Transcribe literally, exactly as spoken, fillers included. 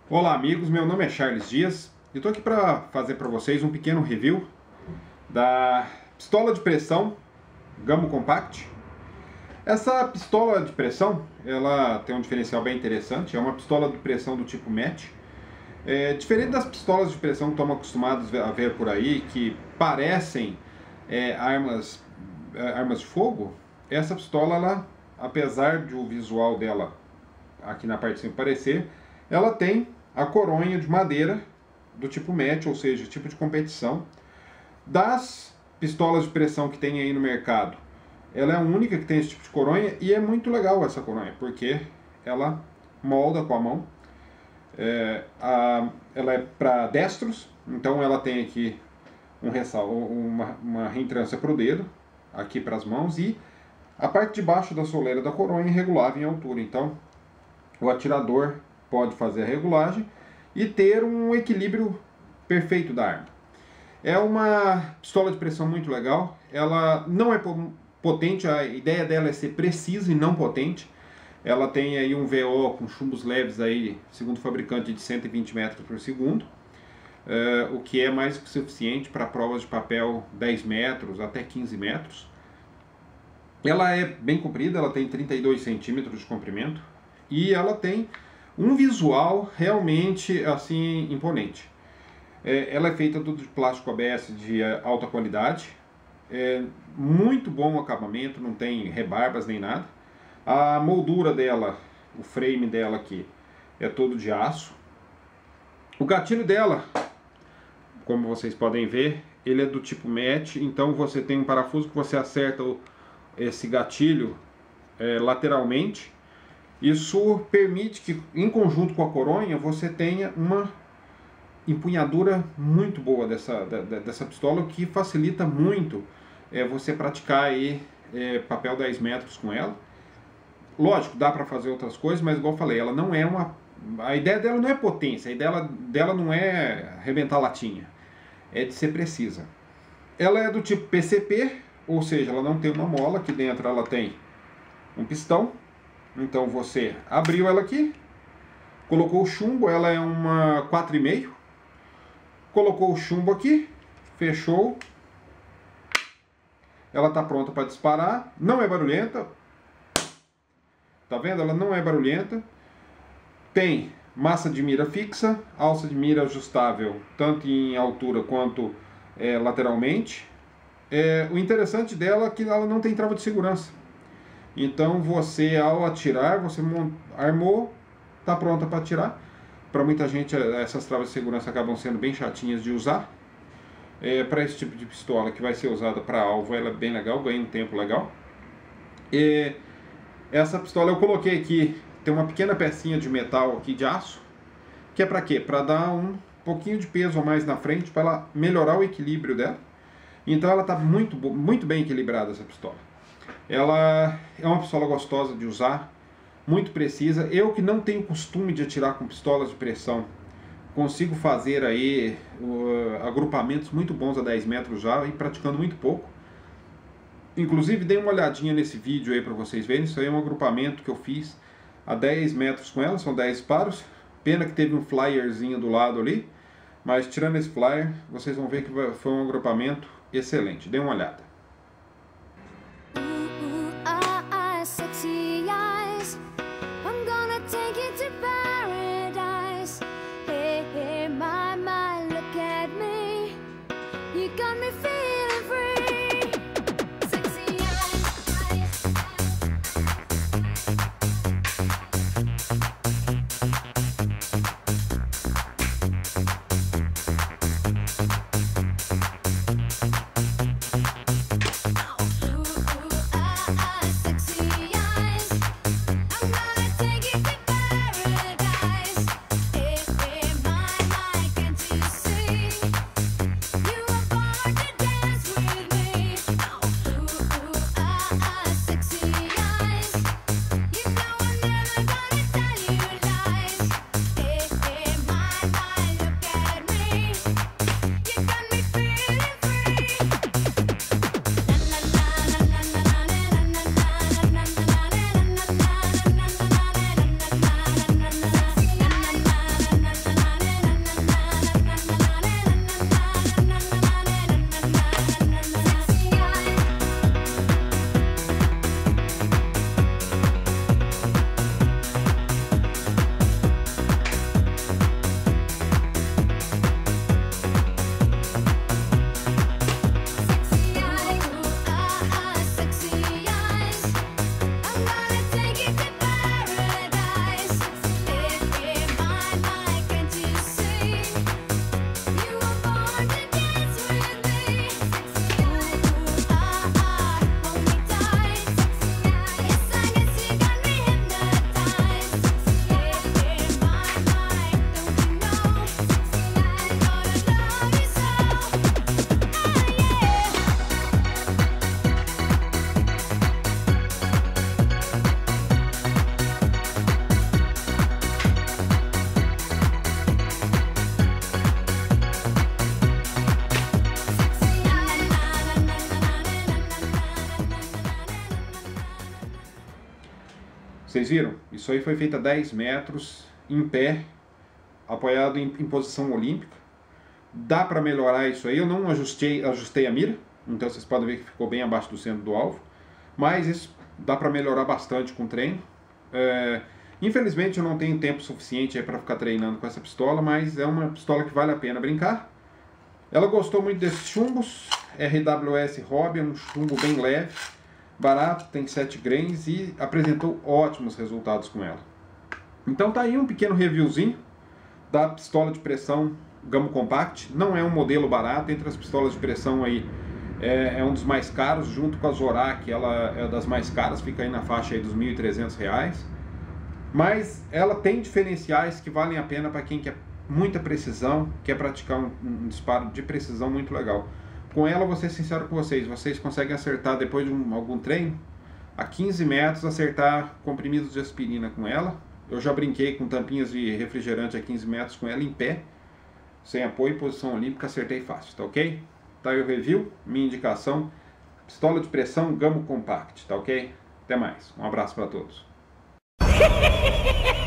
Olá amigos, meu nome é Charles Dias e estou aqui para fazer para vocês um pequeno review da pistola de pressão Gammo Compact. Essa pistola de pressão, ela tem um diferencial bem interessante, é uma pistola de pressão do tipo match. É, diferente das pistolas de pressão que estamos acostumados a ver por aí, que parecem é, armas, é, armas de fogo, essa pistola, ela, apesar de o visual dela aqui na parte de cima parecer, ela tem a coronha de madeira do tipo match, ou seja, tipo de competição. Das pistolas de pressão que tem aí no mercado, ela é a única que tem esse tipo de coronha e é muito legal essa coronha, porque ela molda com a mão. É, a, ela é para destros, então ela tem aqui um ressal, uma, uma reentrância para o dedo, aqui para as mãos, e a parte de baixo da soleira da coronha é regulável em altura, então o atirador pode fazer a regulagem e ter um equilíbrio perfeito da arma. É uma pistola de pressão muito legal, ela não é potente, a ideia dela é ser precisa e não potente. Ela tem aí um V O com chumbos leves aí, segundo o fabricante, de cento e vinte metros por segundo, uh, o que é mais que suficiente para provas de papel dez metros até quinze metros. Ela é bem comprida, ela tem trinta e dois centímetros de comprimento e ela tem um visual realmente assim imponente. É, ela é feita tudo de plástico A B S de alta qualidade, é muito bom o acabamento, não tem rebarbas nem nada. A moldura dela, o frame dela aqui, é todo de aço. O gatilho dela, como vocês podem ver, ele é do tipo match, então você tem um parafuso que você acerta o, esse gatilho é, lateralmente. Isso permite que, em conjunto com a coronha, você tenha uma empunhadura muito boa dessa, dessa pistola, o que facilita muito é, você praticar aí, é, papel dez metros com ela. Lógico, dá para fazer outras coisas, mas igual eu falei, ela não é uma... A ideia dela não é potência, a ideia dela não é arrebentar latinha, é de ser precisa. Ela é do tipo P C P, ou seja, ela não tem uma mola, aqui dentro ela tem um pistão. Então você abriu ela aqui, colocou o chumbo, ela é uma quatro e meio, colocou o chumbo aqui, fechou, ela está pronta para disparar, não é barulhenta, tá vendo? Ela não é barulhenta, tem massa de mira fixa, alça de mira ajustável, tanto em altura quanto é, lateralmente. É, o interessante dela é que ela não tem trava de segurança. Então você, ao atirar, você armou, está pronta para atirar. Para muita gente essas travas de segurança acabam sendo bem chatinhas de usar. É, para esse tipo de pistola que vai ser usada para alvo, ela é bem legal, ganha um tempo legal. E essa pistola eu coloquei aqui, tem uma pequena pecinha de metal aqui de aço, que é para quê? Para dar um pouquinho de peso a mais na frente, para ela melhorar o equilíbrio dela. Então ela está muito, muito bem equilibrada, essa pistola. Ela é uma pistola gostosa de usar, muito precisa. Eu que não tenho costume de atirar com pistolas de pressão, consigo fazer aí uh, agrupamentos muito bons a dez metros já e praticando muito pouco. Inclusive dei uma olhadinha nesse vídeo aí para vocês verem, isso aí é um agrupamento que eu fiz a dez metros com ela, são dez disparos. Pena que teve um flyerzinho do lado ali, mas tirando esse flyer, vocês vão ver que foi um agrupamento excelente. Dê uma olhada. Dance Vocês viram? Isso aí foi feito a dez metros, em pé, apoiado em, em posição olímpica. Dá para melhorar isso aí. Eu não ajustei, ajustei a mira, então vocês podem ver que ficou bem abaixo do centro do alvo. Mas isso dá para melhorar bastante com o treino. É, infelizmente eu não tenho tempo suficiente para ficar treinando com essa pistola, mas é uma pistola que vale a pena brincar. Ela gostou muito desses chumbos, R W S Hobby, é um chumbo bem leve, barato, tem sete grains e apresentou ótimos resultados com ela. Então tá aí um pequeno reviewzinho da pistola de pressão Gamo Compact. Não é um modelo barato, entre as pistolas de pressão aí é, é um dos mais caros, junto com a Zorak, ela é das mais caras, fica aí na faixa aí dos mil e trezentos reais. Mas ela tem diferenciais que valem a pena para quem quer muita precisão, quer praticar um, um disparo de precisão muito legal. Com ela, vou ser sincero com vocês, vocês conseguem acertar depois de um, algum treino, a quinze metros, acertar comprimidos de aspirina com ela. Eu já brinquei com tampinhas de refrigerante a quinze metros com ela em pé, sem apoio e posição olímpica, acertei fácil, tá ok? Tá aí o review, minha indicação, pistola de pressão Gamo Compact, tá ok? Até mais, um abraço para todos.